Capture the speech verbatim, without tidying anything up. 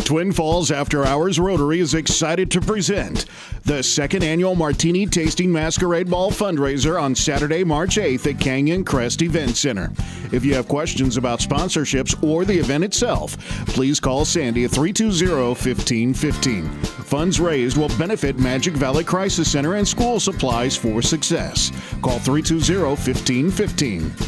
Twin Falls After Hours Rotary is excited to present the second annual Martini Tasting Masquerade Ball fundraiser on Saturday, March eighth at Canyon Crest Event Center. If you have questions about sponsorships or the event itself, please call Sandy at three two zero, one five one five. Funds raised will benefit Magic Valley Crisis Center and school supplies for success. Call three two zero, one five one five.